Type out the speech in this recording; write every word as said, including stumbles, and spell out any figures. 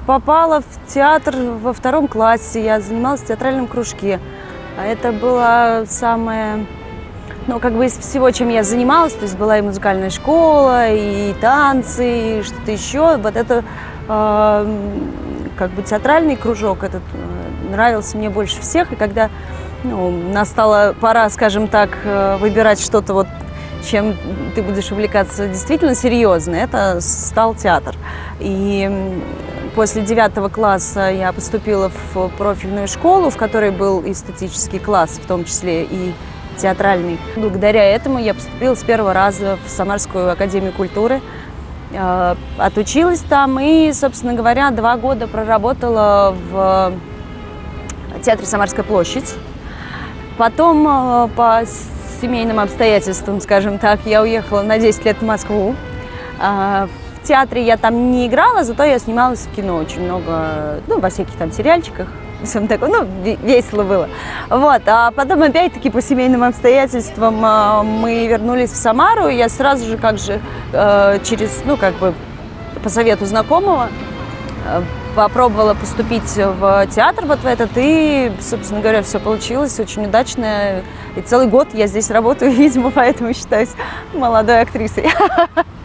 попала в театр во втором классе, я занималась в театральном кружке. А это было самое, ну, как бы из всего, чем я занималась, то есть была и музыкальная школа, и танцы, и что-то еще. Вот это, э, как бы театральный кружок этот э, нравился мне больше всех. И когда, ну, настала пора, скажем так, выбирать что-то вот, чем ты будешь увлекаться действительно серьезно, это стал театр. И после девятого класса я поступила в профильную школу, в которой был эстетический класс, в том числе и театральный. Благодаря этому я поступила с первого раза в Самарскую академию культуры. Отучилась там и, собственно говоря, два года проработала в театре «Самарская площадь». Потом по семейным обстоятельствам, скажем так, я уехала на десять лет в Москву. В театре я там не играла, зато я снималась в кино очень много, ну, во всяких там сериальчиках, всем такое, ну, весело было. Вот, а потом опять-таки по семейным обстоятельствам мы вернулись в Самару, и я сразу же как же через, ну, как бы по совету знакомого попробовала поступить в театр вот в этот, и, собственно говоря, все получилось очень удачно. И целый год я здесь работаю, видимо, поэтому считаюсь молодой актрисой.